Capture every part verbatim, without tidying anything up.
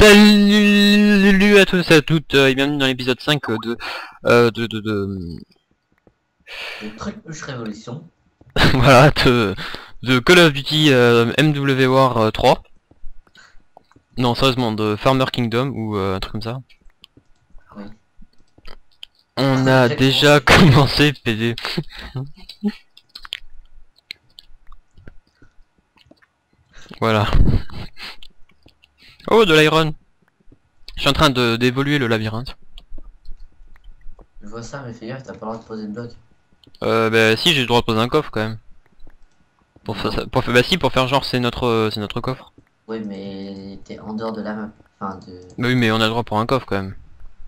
Salut à tous et à toutes euh, et bienvenue dans l'épisode cinq euh, de, euh, de, de, de... Une Trucmuche Révolution. voilà, de, de Call of Duty euh, M W War euh, trois. Non, sérieusement, de Farmer Kingdom ou euh, un truc comme ça. Oui. On On a a déjà déjà commencé P D. Voilà. Oh, de l'iron. Je suis en train de d'évoluer le labyrinthe. Je vois ça, mais fais gaffe, t'as pas le droit de poser de bloc. Euh, bah si, j'ai le droit de poser un coffre quand même. Pour faire ça, pour faire, bah si, pour faire genre c'est notre, euh, c'est notre coffre. Oui, mais t'es en dehors de la map. Enfin, de... Bah oui, mais on a le droit pour un coffre quand même.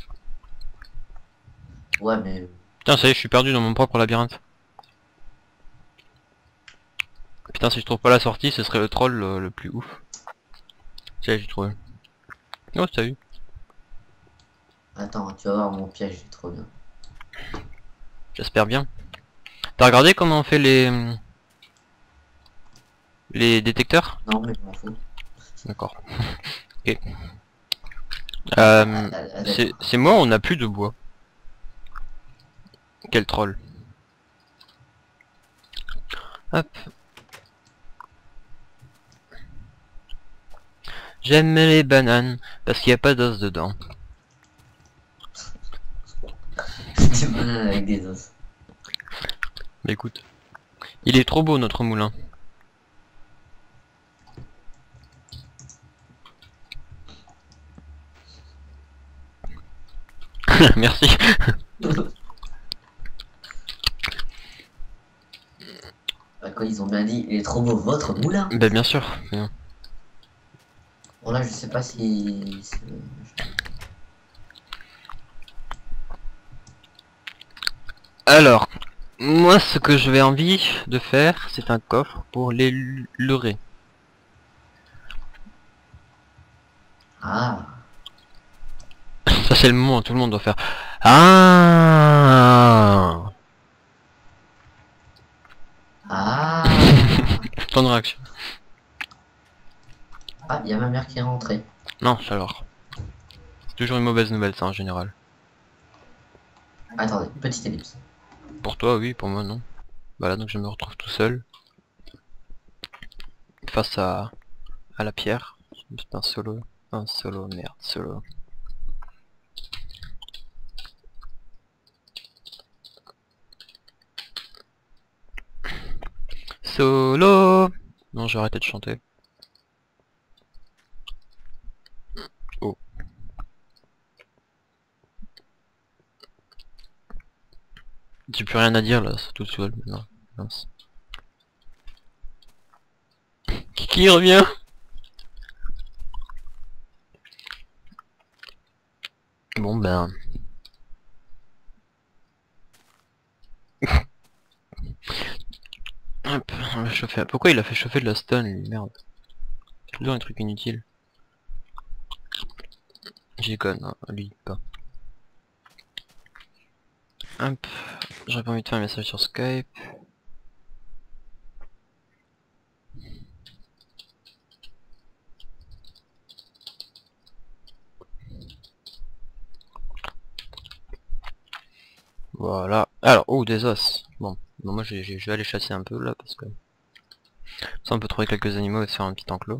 Ouais, mais... Putain, ça y est, je suis perdu dans mon propre labyrinthe. Putain, si je trouve pas la sortie, ce serait le troll le, le plus ouf. Tiens, j'ai trouvé. Oh, t'as vu. Attends, tu vas voir mon piège, il est trop bien. J'espère bien. T'as regardé comment on fait les... les détecteurs? Non, mais je m'en fous. D'accord. Ok. Ah, Euh, ah, ah, c'est d'accord. c'est moi, on n'a plus de bois. Quel troll. Hop. J'aime les bananes parce qu'il n'y a pas d'os dedans. Des bananes avec des os. Mais écoute, il est trop beau notre moulin. Merci. Bah quoi, ils ont bien dit, il est trop beau, votre moulin. Bah bien sûr. Bon là, je sais pas si... si- Alors, moi ce que j'avais envie de faire, c'est un coffre pour les lu- leurrer. Ah. Ça c'est le moment où tout le monde doit faire ah. Ah. Ton de réaction. Ah, il y a ma mère qui est rentrée. Non, alors. C'est toujours une mauvaise nouvelle ça en général. Attendez, petite ellipse. Pour toi oui, pour moi non. Voilà, donc je me retrouve tout seul. Face à, à la pierre. C'est un solo. Un solo, merde, solo. Solo. Non, j'ai arrêté de chanter. Oh. J'ai plus rien à dire là, c'est tout seul maintenant. Mince. Qui revient? Bon ben... Hop, on va chauffer. Pourquoi il a fait chauffer de la stone lui? Merde. Toujours un truc inutile. J'y conne, hein, lui pas. Hop, j'aurais pas envie de faire un message sur Skype. Voilà. Alors, oh des os. Bon, bon moi je je vais aller chasser un peu là parce que ça on peut trouver quelques animaux et se faire un petit enclos.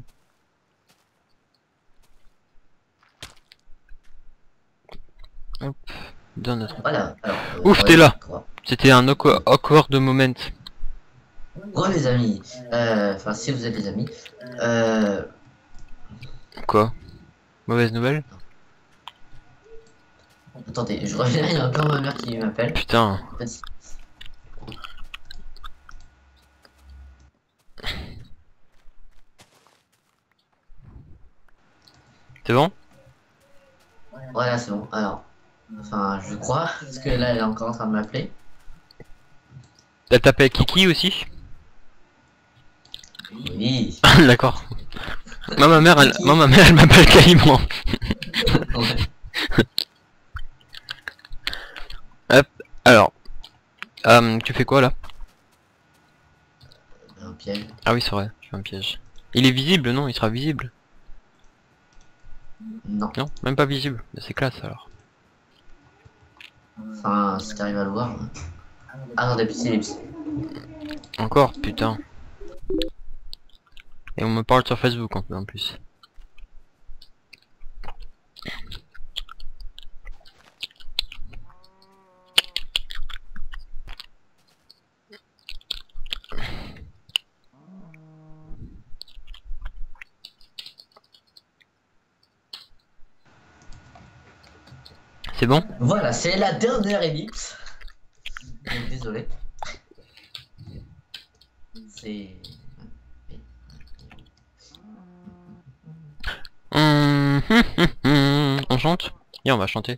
Hop, dans notre... Voilà, alors... euh, Ouf, ouais, t'es là. quoi. C'était un awkward awkward moment. Bon les amis, euh, enfin si vous êtes des amis, euh, Quoi? Mauvaise nouvelle? attendez, je reviens, il y a encore ma mère qui m'appelle. Putain. Petit- C'est bon? Voilà, c'est bon. Alors, enfin, je crois, parce que là, elle est encore en train de m'appeler. Elle t'appelle Kiki aussi? Oui. D'accord. Moi ma mère elle, Kiki. moi ma mère elle m'appelle Caïman. Ouais. Hop, alors. Euh, tu fais quoi là? Un piège. Ah oui c'est vrai, je fais un piège. Il est visible non? Il sera visible. Non. Non, même pas visible. C'est classe alors. Enfin, si t'arrives à le voir. hein. Ah non, d'habitude, il est ici. Encore, putain. Et on me parle sur Facebook en en plus. C'est bon? Voilà, c'est la dernière ellipse. Donc, désolé. C'est... Hum, hum, hum, hum. On chante? Et on va chanter.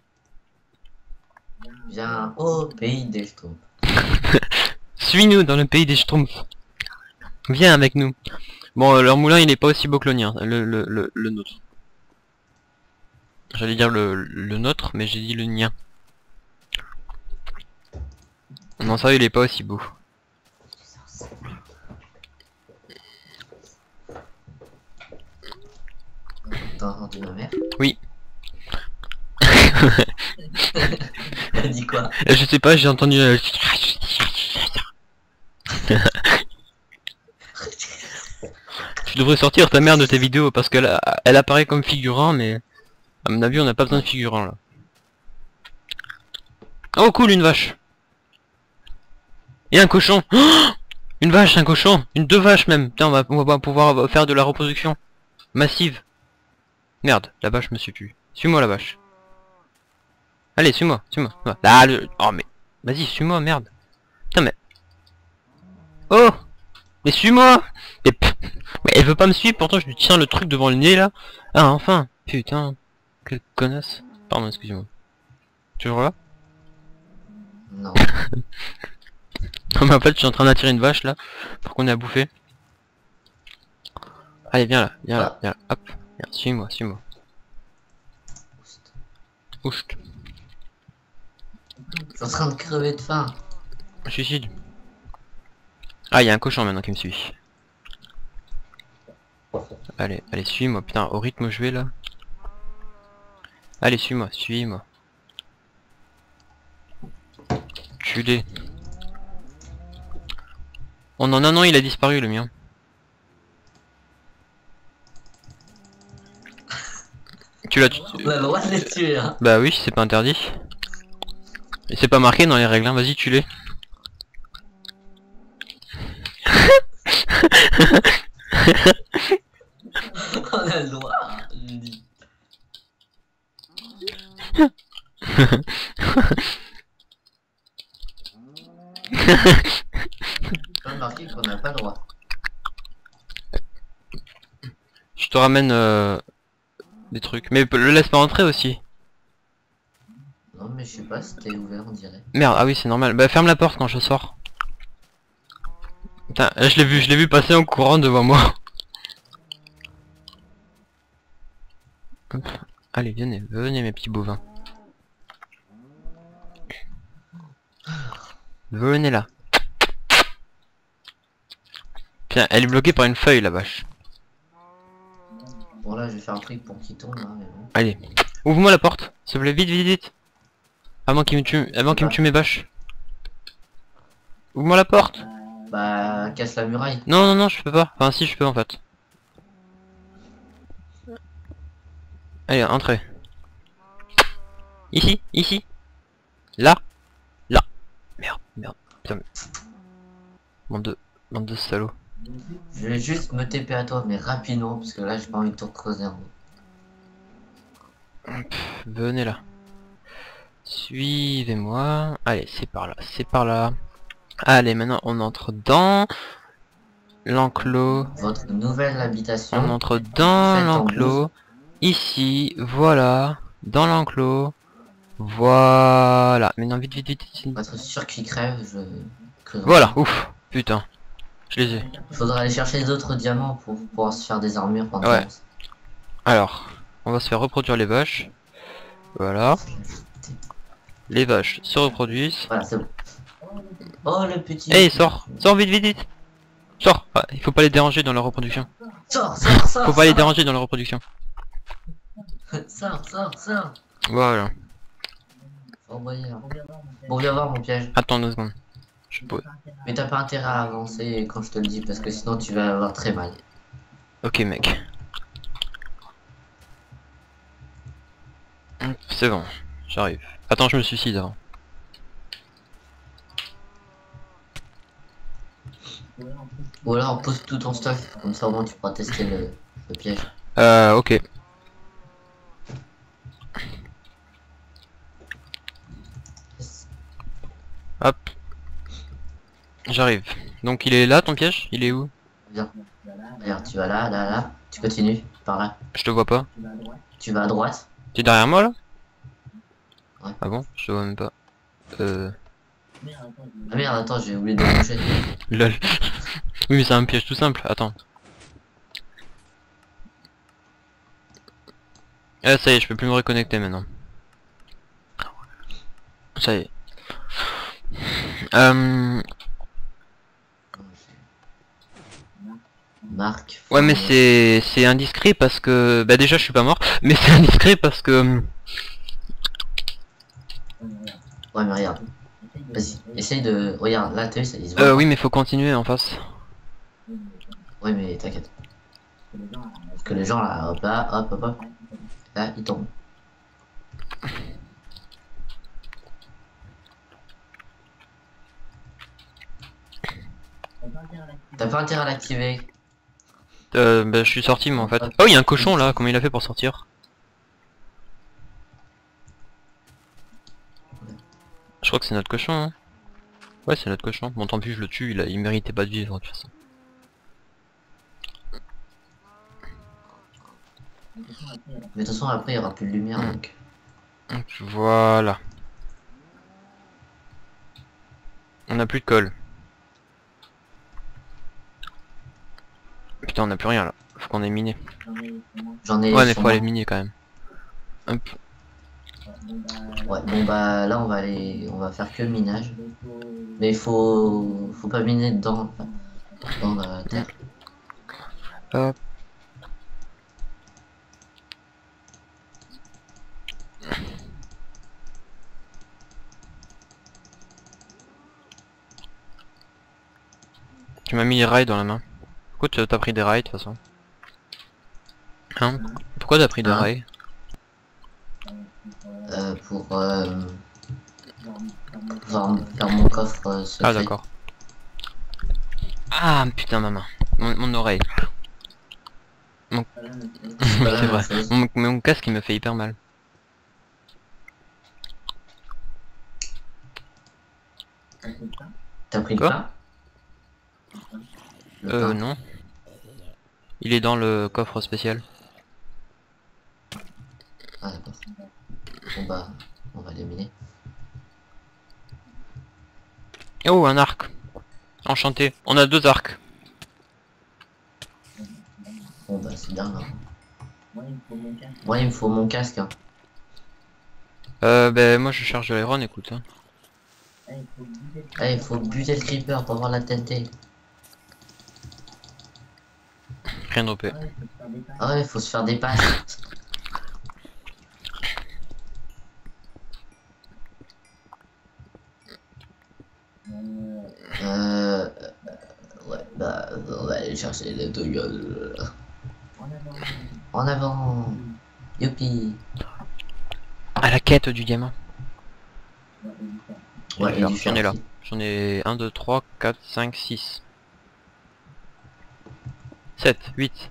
Viens au pays des Schtroumpfs. Suis-nous dans le pays des Schtroumpfs. Viens avec nous. Bon, euh, leur moulin il est pas aussi beau que le mien, le, le, le, le nôtre. J'allais dire le, le nôtre, mais j'ai dit le mien. Non, ça il est pas aussi beau. T'as entendu ma mère? Oui. Elle a dit quoi? Je sais pas, j'ai entendu... euh, Tu devrais sortir ta mère de tes vidéos parce qu'elle a- elle apparaît comme figurant, mais à mon avis on n'a pas besoin de figurant là. Oh cool, une vache. Et un cochon. Oh, une vache, un cochon, une deux vaches même. Putain, on va, on va pouvoir faire de la reproduction massive. Merde, la vache me suit plus. Suis-moi la vache. Allez, suis-moi, suis-moi. Ah le... Oh mais... Vas-y, suis-moi, merde. Putain mais... Oh. Mais suis-moi. Mais... mais elle veut pas me suivre, pourtant je lui tiens le truc devant le nez là. Ah enfin. Putain. Quelle connasse. Pardon, excusez-moi. Toujours là? Non. Non mais en fait je suis en train d'attirer une vache là. Pour qu'on ait à bouffer. Allez viens là, viens là, viens là. Hop. Viens, suis-moi, suis-moi. Oust. Je suis en train de crever de faim. Suicide. Ah, il y a un cochon maintenant qui me suit. Allez, allez, suis-moi, putain, au rythme où je vais là. Allez, suis-moi, suis-moi. Culé. En en un an, il a disparu le mien. Tu l'as... tu- On a le droit de les tuer, hein. Bah oui, c'est pas interdit. Et c'est pas marqué dans les règles, hein. Vas-y, tue-les. On a le droit, je dis. Pas marqué qu'on n'a pas le droit. Je te ramène euh, des trucs. Mais le laisse pas rentrer aussi. Non mais je sais pas, c'était ouvert on dirait. Merde, ah oui c'est normal. Bah ferme la porte quand je sors. Putain, là, je l'ai vu, je l'ai vu passer en courant devant moi. Hop. Allez, venez, venez mes petits bovins. Venez là. Tiens, elle est bloquée par une feuille la vache. Bon là je vais faire un truc pour qu'il tombe hein, mais bon. Allez, ouvre-moi la porte, s'il te plaît, vite, vite, vite. Avant qu'il me tue, avant qu'il me tue mes vaches. Ouvre-moi la porte. Bah casse la muraille. Non, non, non, je peux pas. Enfin, si, je peux en fait. Allez, entrez. Ici, ici. Là. Là. Merde, merde. Putain, mais... Bande de... Bande de salauds. Je vais juste me T P à toi mais rapidement parce que là j'ai pas envie de tout creuser en haut. Venez là. Suivez-moi. Allez, c'est par là, c'est par là. Allez, maintenant on entre dans l'enclos. Votre nouvelle habitation. On entre dans Faites en l'enclos. Ici, voilà. Dans l'enclos. Voilà. Maintenant, vite, vite, vite. vite. Pour être sûr qu'il crève, je creuse. Voilà, ouf. Putain. Je les ai. Il faudra aller chercher d'autres diamants pour pouvoir se faire des armures pendant Ouais. Alors, on va se faire reproduire les vaches. Voilà. Les vaches se reproduisent. Voilà, c'est bon. Oh le petit. Eh, hey, sors. Sors vite, vite, vite. Sors. Ah, il faut pas les déranger dans leur reproduction. Sors, sors, sors. Faut pas les sors. déranger dans leur reproduction. Sors, sors, sors. Voilà. Faut envoyer là. Bon, viens voir mon piège. Attends deux secondes. Je peux... Mais t'as pas intérêt à avancer quand je te le dis, parce que sinon tu vas avoir très mal. Ok mec. Hop, c'est bon, j'arrive. Attends, je me suicide avant. Ou alors pose tout ton stuff, comme ça au moins tu pourras tester le, le piège. Euh, ok. Hop. J'arrive. Donc il est là ton piège? Il est où? Viens. Regarde, tu vas là, là, là. Tu continues, par là. Je te vois pas. Tu vas à droite. T'es derrière moi là? Ouais. Ah bon? Je te vois même pas. Euh... Ah merde, attends, j'ai oublié de bouger. Lol. Oui mais c'est un piège tout simple, attends. Ah ça y est, je peux plus me reconnecter maintenant. Ça y est. Euh... Marc. Ouais mais c'est c'est indiscret parce que... Bah déjà je suis pas mort, mais c'est indiscret parce que... Ouais mais regarde. Vas-y, essaye de... Regarde, là t'as vu, ça il se voit. Euh oui mais faut continuer en face. Ouais mais t'inquiète. Parce que les gens là, hop là, hop hop hop. Là, ils tombent. T'as pas intérêt à l'activer. Euh, bah je suis sorti moi en fait. Oh il y a un cochon là, comment il a fait pour sortir? Je crois que c'est notre cochon hein. Ouais c'est notre cochon. Bon tant pis je le tue, il, a... il méritait pas de vivre de toute façon. Mais de toute façon après il y aura plus de lumière Mmh. donc. Voilà. On a plus de colle. Putain on a plus rien là. Faut qu'on ait miné. J'en ai. Ouais mais sur faut moi. aller miner quand même. Hop. Ouais bon bah là on va aller. On va faire que le minage. Mais il faut. Faut pas miner dedans. Dans la terre. Hop. Tu m'as mis les rails dans la main. Pourquoi t'as pris des rails de toute façon? Hein? Pourquoi t'as pris des Hein rails? Euh, pour euh, pouvoir faire mon coffre euh, secret. Ah d'accord. Ah putain ma main. Mon, mon oreille. Mon... C'est pas la c'est même vrai. chose. Mon, mon casque il me fait hyper mal. T'as pris le Quoi? pain? Le Euh pain. non. Il est dans le coffre spécial. Ah d'accord. Bon bah on va l'éliminer. Oh un arc. Enchanté. On a deux arcs. Bon bah c'est bien là. Moi il me faut mon casque. Hein. Euh ben moi je charge de l'iron écoute. Hein. Ah il faut buter le creeper pour avoir la T N T. Rien dropé. Ah ouais il faut se faire des passes. Euh... Ouais bah on va aller chercher les deux gueules. En avant. Youpi. À la quête du diamant. Ouais, et du J'en ai fer là. aussi. J'en ai un, deux, trois, quatre, cinq, six. sept, huit.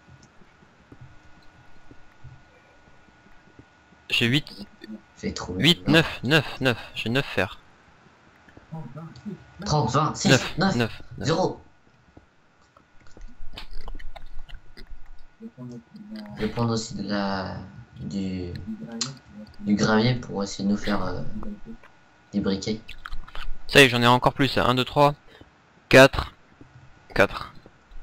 J'ai huit, J'ai trouvé. huit, neuf, neuf, neuf. J'ai neuf fers. trente, vingt, six, neuf, neuf, neuf, neuf. zéro. Je vais prendre aussi de la... du... du gravier pour essayer de nous faire euh, des briquets. Ça y est, j'en ai encore plus. un, deux, trois, quatre, quatre.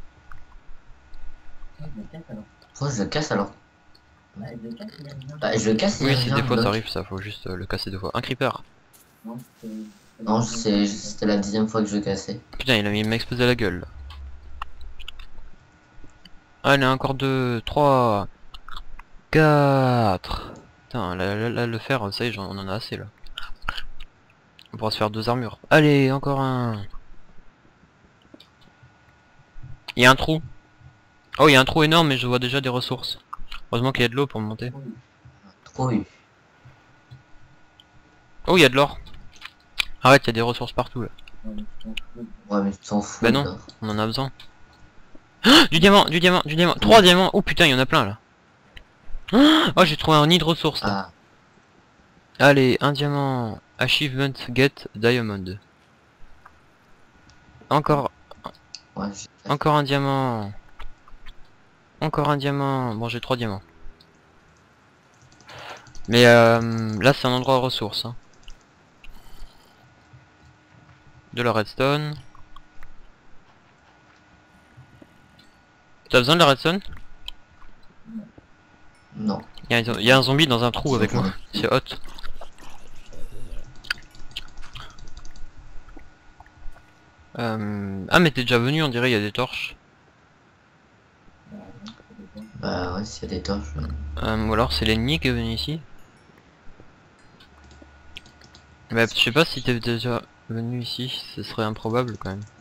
Faut je le casse alors. Bah, je le casse. Oui, il c'est revient, des fois ça bloc. arrive ça, faut juste euh, le casser deux fois. Un creeper. Non, c'est- c'était la dixième fois que je le cassais. Putain, il a- il m'a explosé la gueule. Là. Allez, encore deux, trois. quatre. Putain, là, là, là, le fer, ça y est, j'en- on en a assez là. On pourra se faire deux armures. Allez, encore un. Il y a un trou. Oh, il y a un trou énorme, mais je vois déjà des ressources. Heureusement qu'il y a de l'eau pour monter. Trop eu. Oh, il y a de l'or. Arrête, il y a des ressources partout là. Ouais, mais tu t'en fous. Bah non, là. on en a besoin. Ah, du diamant, du diamant, du diamant. Trois diamants. Oh putain, il y en a plein là. Ah, oh, j'ai trouvé un nid de ressources là. Ah, Allez, un diamant. Achievement get diamond. Encore, ouais, j'ai- encore un diamant. Encore un diamant. Bon, j'ai trois diamants. Mais euh, là, c'est un endroit à ressources. Hein. De la redstone. T'as besoin de la redstone? Non. Il y, a un- y a un zombie dans un trou avec moi. C'est hot. Euh... Ah mais t'es déjà venu, on dirait il y a des torches. Bah ouais, s'il y a des torches. ouais. Euh, ou alors c'est l'ennemi qui est venu ici. Mais je sais pas si t'es déjà venu ici, ce serait improbable quand même.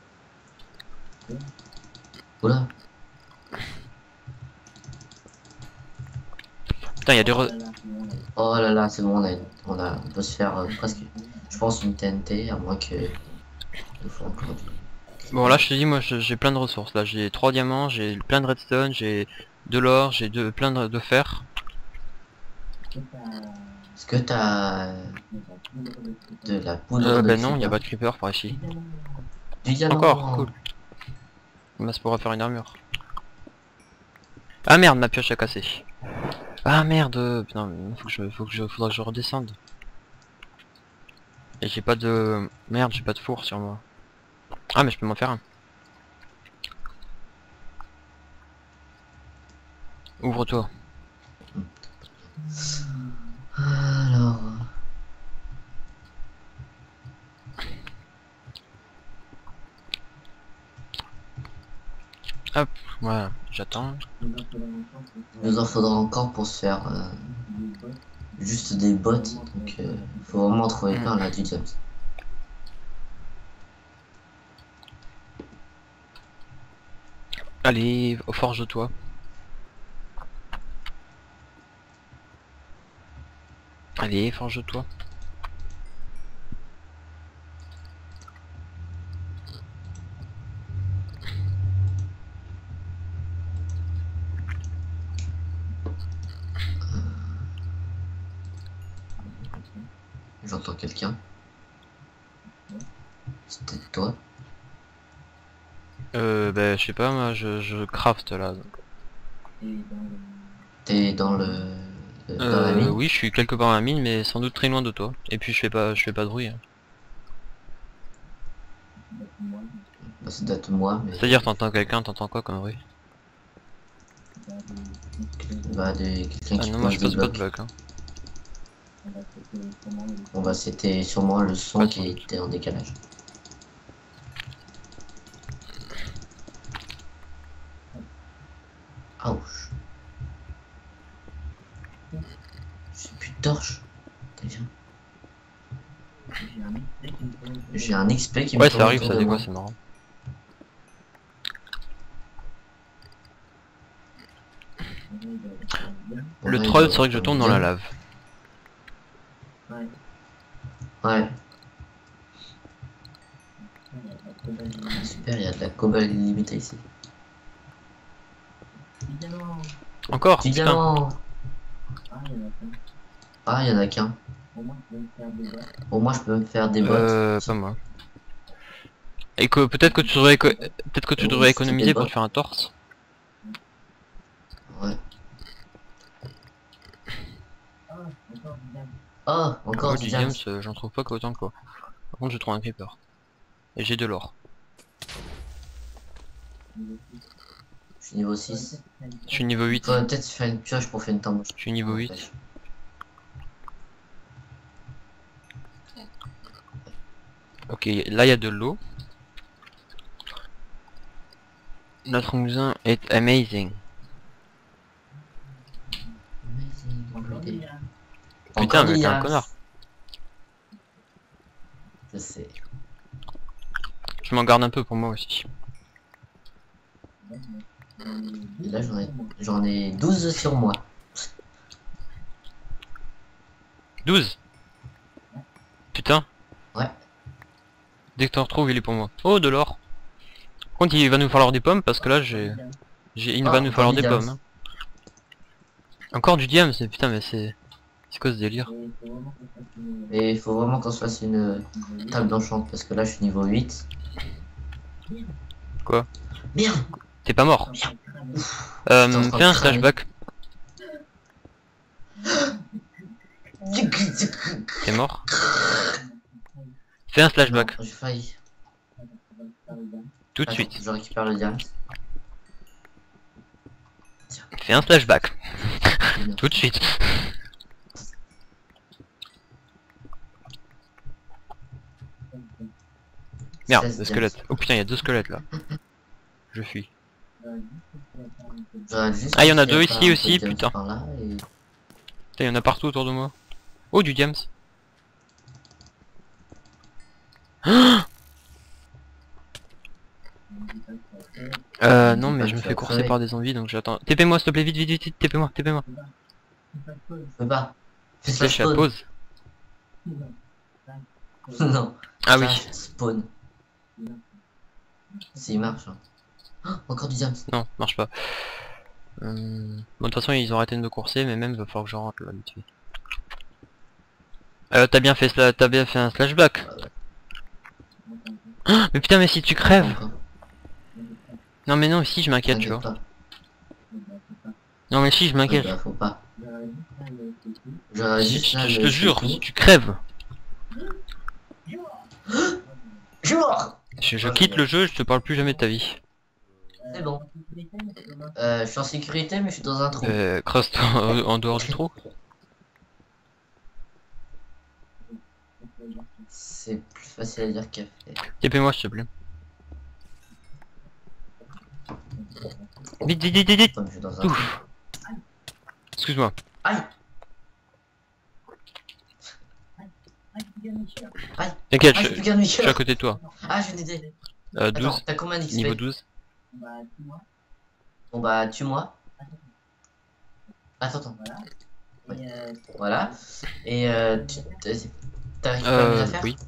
Oula. Putain, il y a des re... Oh là là, c'est bon, on a, on a, on peut se faire euh, presque, je pense, une T N T, à moins que il faut encore du. Bon là je te dis, moi je- j'ai plein de ressources. Là j'ai trois diamants, j'ai plein de redstone, j'ai de l'or, j'ai de plein de, de fer. Est-ce que t'as de la poudre Euh, de bah non, il y a creeper? pas de creeper par ici. Du diamant. Encore, cool. Bah ça pourra faire une armure. Ah merde, ma pioche a cassé. Ah merde, putain, faut que je, faut que je, faudra que je redescende. Et j'ai pas de... Merde, j'ai pas de four sur moi. Ah mais je peux m'en faire un. Ouvre-toi. Alors. Hop, voilà, j'attends. Il nous en faudra encore pour se faire euh, juste des bottes, donc euh, faut vraiment en trouver plein là du James. Allez, forge-toi. Allez, forge-toi. J'entends quelqu'un. C'est peut-être toi. Euh, bah je sais pas, moi je, je craft là. T'es dans le euh, dans la Euh, mine. oui, je suis quelque part dans la mine, mais sans doute très loin de toi. Et puis je fais pas, je fais pas de bruit. Hein. Bah, ça doit être moi, mais C'est-à-dire, t'entends quelqu'un, t'entends quoi comme bruit? bah des quelqu'un Ah qui non, moi pose je des pose pas de blocs. bloc. Hein. Bon bah c'était sûrement le son Pas de qui était en décalage. Ouch. J'ai plus de torche. Déjà. J'ai un X P qui me Ouais, tourne ça arrive, autour ça de des moi. fois, c'est marrant. Bon, Le là, il troll, doit c'est vrai que je être tombe dans bien. la lave. Ouais. Super, il y a de la cobalt illimitée ici. Encore, Du putain. diamant. Ah, il y en a qu'un. Au moins, je peux me faire des bottes. Euh, pas moi. Et que peut-être que tu devrais, éco- peut-être que tu Oui, devrais c'était économiser des pour bottes. te faire un torse. Ouais. Oh, encore Moi, du du diamant. diams, euh, j'en trouve pas qu'autant quoi. Par contre, je trouve un creeper. Et j'ai de l'or. Je suis niveau six. Je suis niveau huit. Faudrait peut-être faire une pioche pour faire une tombe. Je suis niveau huit. Ok, là il y a de l'eau. Notre cousin est amazing. Putain, mais t'es un Diams. connard. Je sais. Je m'en garde un peu pour moi aussi. Et là, j'en ai, j'en ai douze sur moi. douze. Putain. Ouais. Dès que t'en retrouves, il est pour moi. Oh, de l'or. Par contre, il va nous falloir des pommes parce que là, j'ai... j'ai- Il Ah, va nous falloir encore des du pommes. diams. hein. Encore du diams, mais putain, mais c'est... C'est quoi ce délire? Et il faut vraiment qu'on se fasse une table d'enchant parce que là, je suis niveau huit. Quoi? Merde. T'es pas mort. Merde. Euh, J'étais en train fais de un cramer. flashback. T'es mort. Fais un flashback. Non, j'ai failli. Tout de Attends, suite. je récupère le diams. Fais un flashback. Tout de suite. Merde, seize le diams. squelette. Oh putain, il y a deux squelettes là. Je fuis. J'aurais juste Ah, il y en a réussi à deux faire ici un peu aussi, de diams putain. par là et- Putain, il y en a partout autour de moi. Oh, du diams. Euh, non, mais je me Tu fais vas courser crever. par des zombies donc j'attends. T P moi s'il te plaît, vite, vite, vite, vite, T P moi, T P moi. Je peux pas. Fais Je slash suis à spawn. pause. Non. Ah oui. Slash spawn. S'il marche. Hein. Oh, encore du diams. Non, marche pas. Euh... Bon, de toute façon, ils ont arrêté de me courser, mais même, va falloir que je rentre là, vite fait. Euh, t'as bien fait cela, t'as bien fait un flashback. Ah, mais putain, mais si tu crèves. Encore. Non, mais non, si, je m'inquiète, tu T'inquiète vois. pas. Non, mais si, je Ouais, m'inquiète. bah, faut pas. J'aurais Je, juste là je- je le te jure, foutu. si tu crèves. Je suis mort. Je, je quitte le jeu, je te parle plus jamais de ta vie. C'est bon. Euh, je suis en sécurité, mais je suis dans un trou. Euh, creuse-toi en en dehors du trou. C'est plus facile à dire qu'à faire. T P moi, s'il te plaît. Vite, vite, vite, vite, vite. Comme je suis dans un trou. Ouf. Excuse-moi. Aïe. T'inquiète, Ah, je, j'ai plus je qu'un demi suis à côté de toi. Ah, je vais t'aider. Euh, Attends, douze. t'as combien d'X P? Niveau douze. Bon bah, tue-moi. Attends, attends. Ouais. Voilà. Et euh, tu t'as récupéré mes Euh, affaires? oui.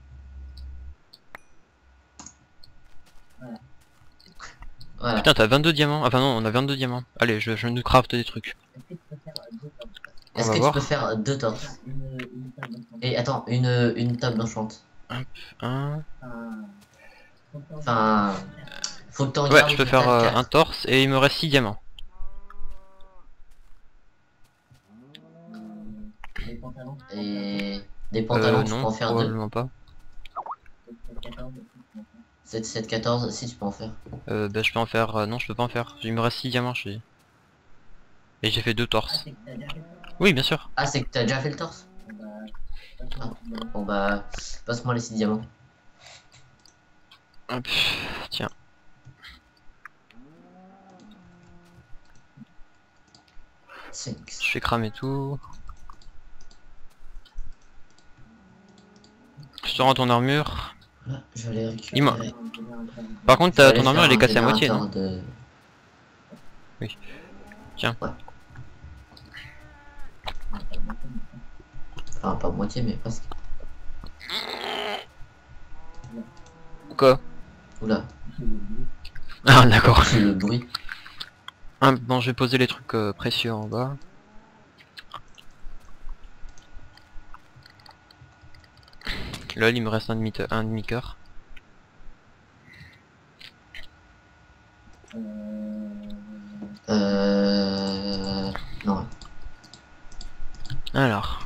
Voilà. Putain, t'as vingt-deux diamants. Enfin non, on a vingt-deux diamants. Allez, je, je nous craft des trucs. On Est-ce va que voir. tu peux faire deux torches? Et attends, une, une table d'enchante. Un... Enfin, faut que t'en Ouais, gardes je peux faire peut-être euh, quatre. un torse et il me reste six diamants. Et des pantalons, Euh, tu peux non, en faire deux. probablement pas. sept, sept, quatorze, si tu peux en faire. Euh, bah je peux en faire... euh, non, je peux pas en faire. Il me reste six diamants, je te dis. Et j'ai fait deux torses. Oui, bien sûr. Ah, c'est que t'as déjà fait le torse? Ah, bon bah, passe-moi les six diamants. Hop, tiens. cinq. Je vais cramer tout. Je te rends ton armure. Là, je vais aller Dis-moi. récupérer. Par contre, Je vais ta- aller ton armure faire elle est un cassée à moitié, non? générateur de... Oui. Tiens. Ouais. Enfin, pas moitié, mais presque. Quoi? Oula, Ah d'accord. c'est le bruit. Ah, bon, je vais poser les trucs euh, précieux en bas. Là, il me reste un demi un demi cœur. Euh... Non. Alors.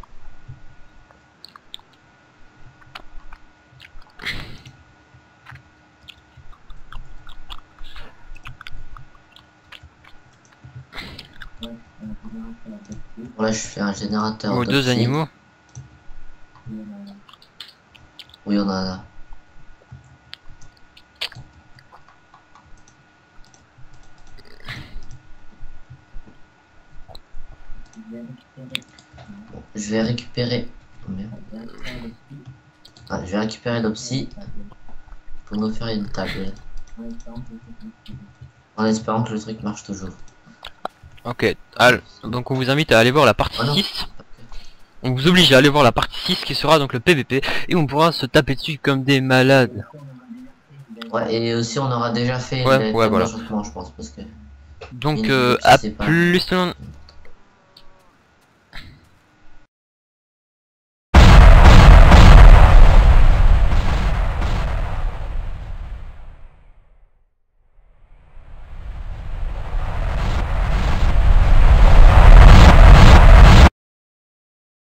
Bon, là, je fais un générateur Ou deux d'oxy. animaux. Oui, on en a. Bon, je vais récupérer. Oh, merde. Ah, je vais récupérer l'opsie pour nous faire une table. En espérant que le truc marche toujours. Ok, al- donc on vous invite à aller voir la partie Oh non. six. On vous oblige à aller voir la partie six qui sera donc le P V P et on pourra se taper dessus comme des malades. Ouais, et aussi on aura déjà fait Ouais, les ouais, tables voilà. d'enchantement, je pense, parce que... Donc une euh, vidéo qui à sépare. plus tout le monde.